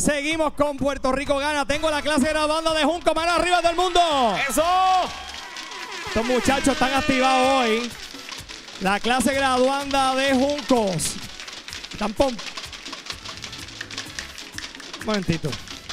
Seguimos con Puerto Rico Gana. Tengo la clase graduanda de Junco, mano arriba del mundo. ¡Eso! Estos muchachos están activados hoy. La clase graduanda de Juncos. Tampón. Un momentito.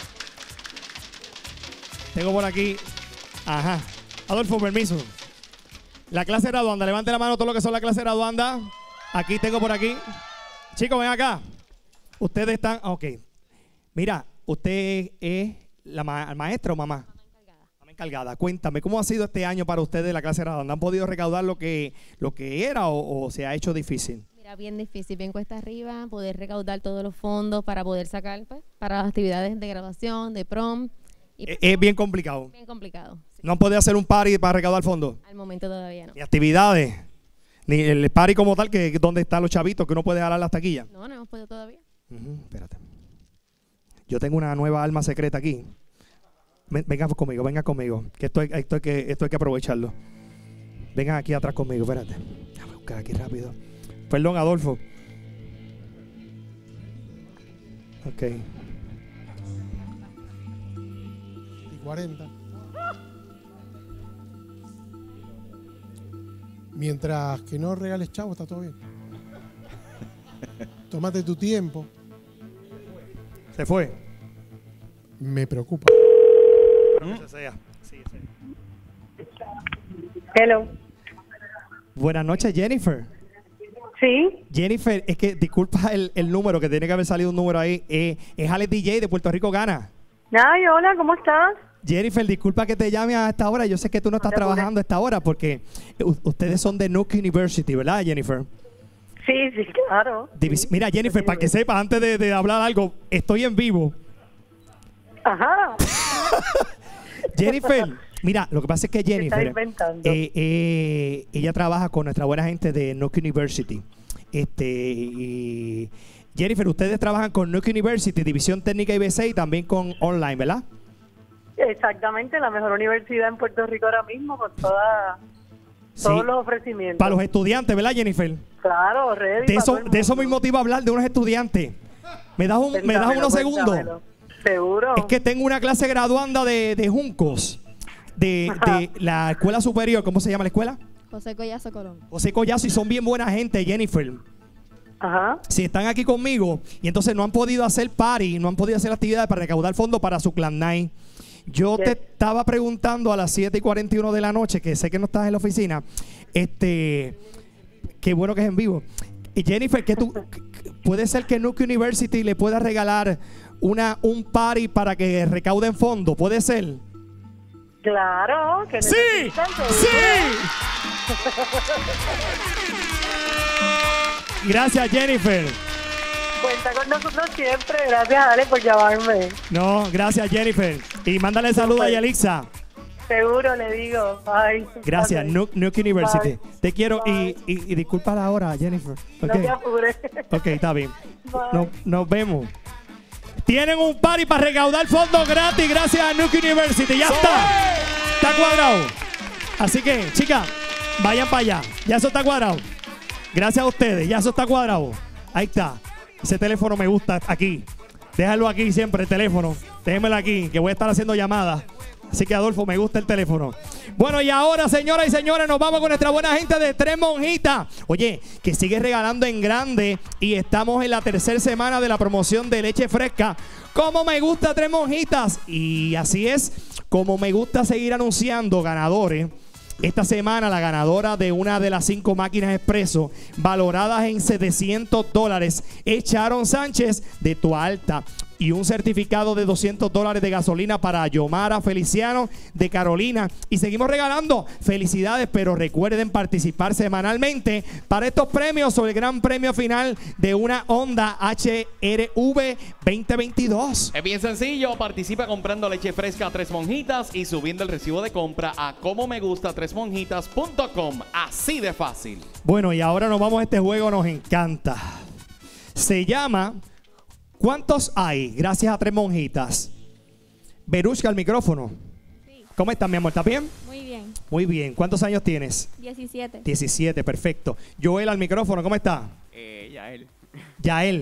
Tengo por aquí. Ajá. Adolfo, permiso. La clase graduanda. Levante la mano todo lo que son la clase graduanda. Aquí tengo por aquí. Chicos, ven acá. Ustedes están. Ok. Mira, usted es la maestra o mamá. Mamá encargada. Cuéntame, ¿cómo ha sido este año para ustedes la clase graduanda? ¿Han podido recaudar lo que era o se ha hecho difícil? Mira, bien difícil, bien cuesta arriba, poder recaudar todos los fondos para poder sacar pues, para las actividades de graduación, de prom. Y, Es bien complicado. bien complicado. Sí. ¿No han podido hacer un party para recaudar fondos? Al momento todavía no. Ni actividades. Ni el party como tal, que donde están los chavitos, que uno puede jalar las taquillas. No hemos podido todavía. Espérate. Yo tengo una nueva alma secreta aquí. Venga conmigo, que esto hay que aprovecharlo. Vengan aquí atrás conmigo, espérate. Déjame buscar aquí rápido. Perdón, Adolfo. Ok. Y 40. Mientras que no regales chavo, está todo bien. Tómate tu tiempo. Se fue. Me preocupa. Pero que sea. Sí. Hello. Buenas noches, Jennifer. Sí, Jennifer, es que disculpa el número, que tiene que haber salido un número ahí. Es Alex DJ de Puerto Rico Gana. ay, hola, ¿cómo estás? Jennifer, disculpa que te llame a esta hora. Yo sé que tú no estás trabajando a esta hora porque ustedes son de Nuke University, ¿verdad, Jennifer? Sí, claro. Mira, Jennifer, para que sepas, antes de hablar algo, estoy en vivo. Ajá. Jennifer, mira, lo que pasa es que Jennifer, inventando? ella trabaja con nuestra buena gente de Nuke University. Y Jennifer, ustedes trabajan con Nuke University, División Técnica IBC y también con online, ¿verdad? Exactamente, la mejor universidad en Puerto Rico ahora mismo, con todos los ofrecimientos. Para los estudiantes, ¿verdad, Jennifer? Claro, ready. De eso me motiva a hablar de unos estudiantes. ¿Me das unos segundos? Seguro. Es que tengo una clase graduanda de Juncos, de la escuela superior. ¿Cómo se llama la escuela? José Collazo Colón. José Collazo, y son bien buena gente, Jennifer. Ajá. Si están aquí conmigo y entonces no han podido hacer party, no han podido hacer actividades para recaudar fondos para su clan night. Yo te estaba preguntando a las 7:41 de la noche, que sé que no estás en la oficina, qué bueno que es en vivo. Y Jennifer, puede ser que Nuke University le pueda regalar un party para que recauden fondos, ¿puede ser? Claro. Que ¡Sí! Gracias, Jennifer. Cuenta con nosotros siempre. Gracias, Ale, por llamarme. No, gracias, Jennifer. Y mándale saludos a Yalixa. Seguro, le digo. Bye. Gracias, Nuke University. Bye. Te quiero. Bye. Y disculpa la hora, Jennifer. No Okay. te apures. Ok, está bien. Bye. Nos vemos. Tienen un party para recaudar fondos gratis gracias a Nuke University. Ya está. Está cuadrado. Así que, chicas, vayan para allá. Ya eso está cuadrado. Gracias a ustedes. Ya eso está cuadrado. Ahí está. Ese teléfono me gusta aquí. Déjalo aquí siempre, el teléfono. Déjenmelo aquí, que voy a estar haciendo llamadas. Así que, Adolfo, me gusta el teléfono. Bueno, y ahora, señoras y señores, nos vamos con nuestra buena gente de Tres Monjitas. Oye, que sigue regalando en grande. Y estamos en la tercera semana de la promoción de leche fresca. Como me gusta Tres Monjitas. Y así es, como me gusta seguir anunciando ganadores. Esta semana la ganadora de una de las 5 máquinas expreso valoradas en $700 es Sharon Sánchez de Toa Alta, y un certificado de $200 de gasolina para Yomara Feliciano de Carolina. Y seguimos regalando. Felicidades, pero recuerden participar semanalmente para estos premios o el gran premio final de una Honda HR-V 2022. Es bien sencillo, participa comprando leche fresca a Tres Monjitas y subiendo el recibo de compra a comomegustra3monjitas.com. Así de fácil. Bueno, y ahora nos vamos a este juego, nos encanta. Se llama ¿Cuántos hay? Gracias a Tres Monjitas. Verushka, al micrófono. Sí. ¿Cómo estás, mi amor? ¿Estás bien? Muy bien. Muy bien. ¿Cuántos años tienes? 17. 17, perfecto. Joel, al micrófono, ¿cómo está? Yael. Yael.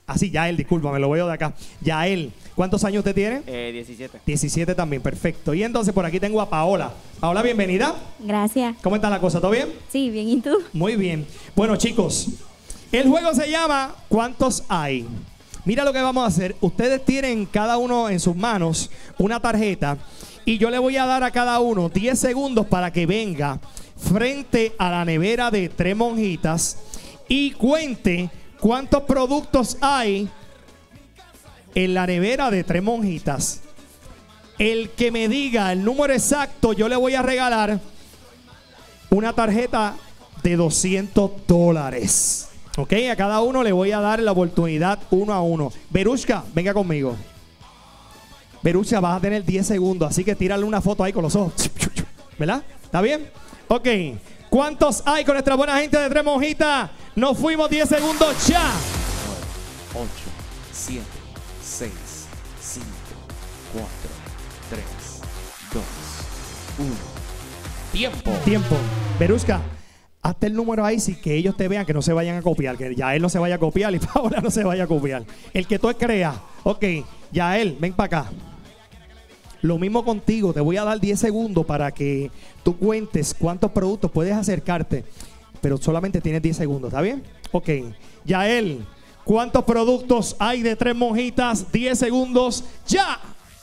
Así, Yael, discúlpame, lo veo de acá. Yael, ¿cuántos años usted tiene? 17. 17 también, perfecto. Y entonces por aquí tengo a Paola. Paola, bienvenida. Gracias. ¿Cómo está la cosa? ¿Todo bien? Sí, bien, ¿y tú? Muy bien. Bueno, chicos, el juego se llama ¿Cuántos hay? Mira lo que vamos a hacer. Ustedes tienen cada uno en sus manos una tarjeta y yo le voy a dar a cada uno 10 segundos para que venga frente a la nevera de Tres Monjitas y cuente cuántos productos hay en la nevera de Tres Monjitas. El que me diga el número exacto, yo le voy a regalar una tarjeta de $200. Ok, a cada uno le voy a dar la oportunidad uno a uno. Verushka, venga conmigo. Verushka, vas a tener 10 segundos, así que tírale una foto ahí con los ojos. ¿Verdad? ¿Está bien? Ok. ¿Cuántos hay con nuestra buena gente de Tres Monjitas? Nos fuimos 10 segundos ya. 8, 7, 6, 5, 4, 3, 2, 1. Tiempo. Tiempo. Verushka, hazte el número ahí si que ellos te vean, que no se vayan a copiar, que ya él no se vaya a copiar y Paola no se vaya a copiar. El que tú creas. Ok, Yael, ven para acá. Lo mismo contigo, te voy a dar 10 segundos para que tú cuentes cuántos productos puedes acercarte, pero solamente tienes 10 segundos, ¿está bien? Ok, Yael, ¿cuántos productos hay de Tres Monjitas? 10 segundos, ya.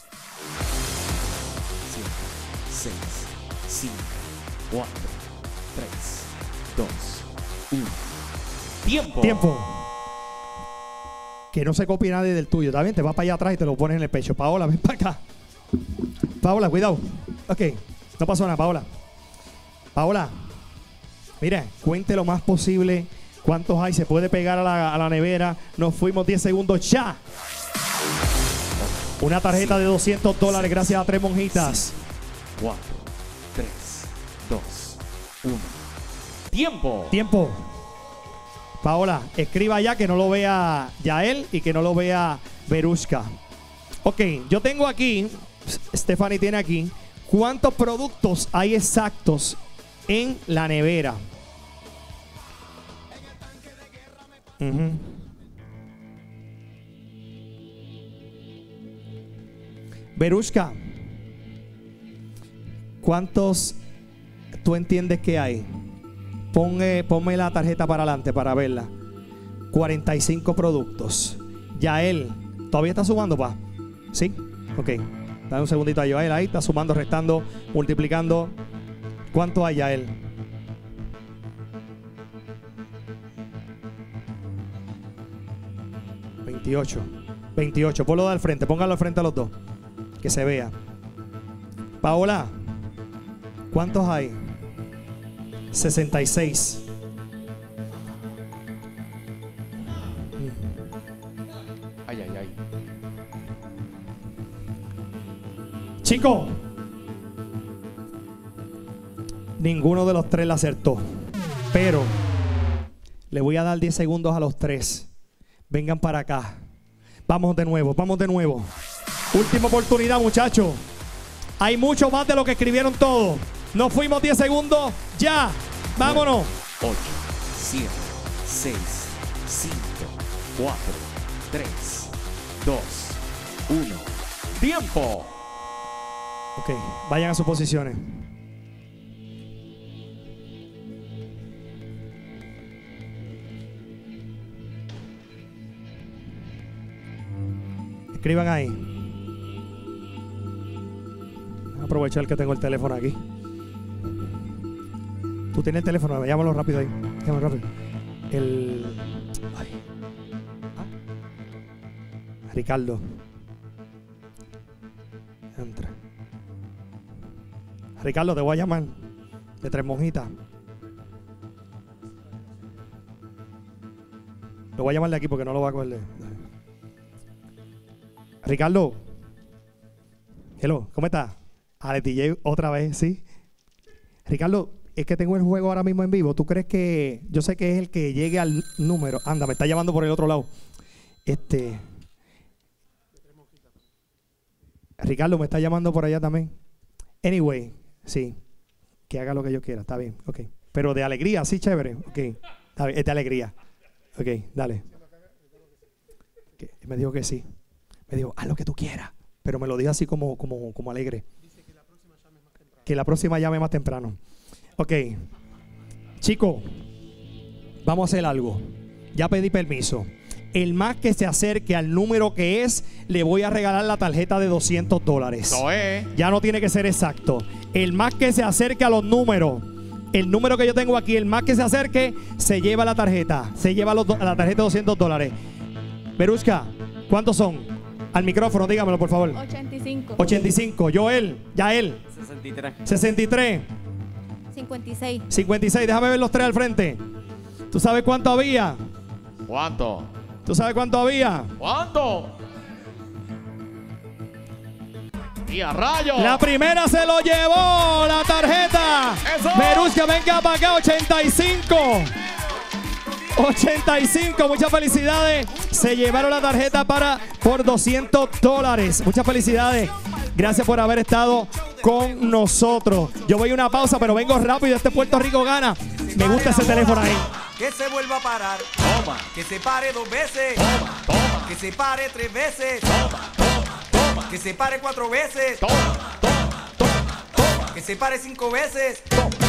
7, 6, 5, 4, 3, 2, 1. Tiempo. Tiempo. Que no se copie nadie del tuyo, ¿está bien? Te vas para allá atrás y te lo pones en el pecho. Paola, ven para acá. Paola, cuidado. Ok, no pasó nada, Paola. Paola, mira, cuente lo más posible cuántos hay. Se puede pegar a la nevera. Nos fuimos 10 segundos ya. Una tarjeta de $200 gracias a Tres Monjitas. 4, 3, 2, 1. Tiempo. Tiempo. Paola, escriba ya que no lo vea Yael y que no lo vea Verushka. Ok, yo tengo aquí, Stephanie tiene aquí, ¿cuántos productos hay exactos en la nevera? Verushka, ¿cuántos tú entiendes que hay? Ponme la tarjeta para adelante para verla. 45 productos. Yael, ¿todavía está sumando, pa? ¿Sí? Ok. Dale un segundito a Yael ahí. Está sumando, restando, multiplicando. ¿Cuánto hay, Yael? $28. Ponlo al frente. Póngalo al frente a los dos. Que se vea. Paola, ¿cuántos hay? 66. Ay, ay, ay. Chico, ninguno de los tres la acertó. Pero le voy a dar 10 segundos a los tres. Vengan para acá. Vamos de nuevo, vamos de nuevo. Última oportunidad, muchachos. Hay mucho más de lo que escribieron todos. Nos fuimos 10 segundos. Ya. Vámonos. 8, 7, 6, 5, 4, 3, 2, 1. Tiempo. Ok, vayan a sus posiciones. Escriban ahí. Voy a aprovechar que tengo el teléfono aquí. Tú tienes el teléfono, llámalo rápido ahí. Llámalo rápido. Ay. Ricardo. Entra. Ricardo, te voy a llamar de Tres Monjitas. Lo voy a llamar de aquí porque no lo va a coger. Ricardo. Hello, ¿cómo estás? Ale DJ otra vez, ¿sí? Ricardo, es que tengo el juego ahora mismo en vivo. ¿Tú crees que yo sé que es el que llegue al número? Anda, me está llamando por el otro lado. Ricardo me está llamando por allá también. Anyway, sí. Que haga lo que yo quiera, está bien, ok. Pero de alegría, sí, chévere, ok. Está bien, es de alegría. Ok, dale. Me dijo que sí. Me dijo, haz lo que tú quieras. Pero me lo dijo así como alegre. Que la próxima llame más temprano. Ok. Chicos, vamos a hacer algo. Ya pedí permiso. El más que se acerque al número que es, le voy a regalar la tarjeta de $200. Eso es. Ya no tiene que ser exacto. El más que se acerque a los números, el número que yo tengo aquí, el más que se acerque, se lleva la tarjeta. Se lleva la tarjeta de $200. Verushka, ¿cuántos son? Al micrófono, dígamelo, por favor. 85. 85. Joel, Yael. 63. 63. 56. 56. Déjame ver los tres al frente. ¿Tú sabes cuánto había? ¿Cuánto? ¿Tú sabes cuánto había? ¿Cuánto? ¡Y a rayos! La primera se lo llevó la tarjeta. ¡Eso! Verushka, venga para acá, 85. 85, muchas felicidades. Se llevaron la tarjeta por $200. Muchas felicidades. Gracias por haber estado con nosotros. Yo voy a una pausa, pero vengo rápido. Este Puerto Rico gana. Me gusta ese teléfono ahí. Que se vuelva a parar. Toma. Que se pare 2 veces. Toma, toma. Que se pare 3 veces. Toma, toma, toma. Que se pare 4 veces. Toma, toma, toma, toma. Que se pare 5 veces. Toma.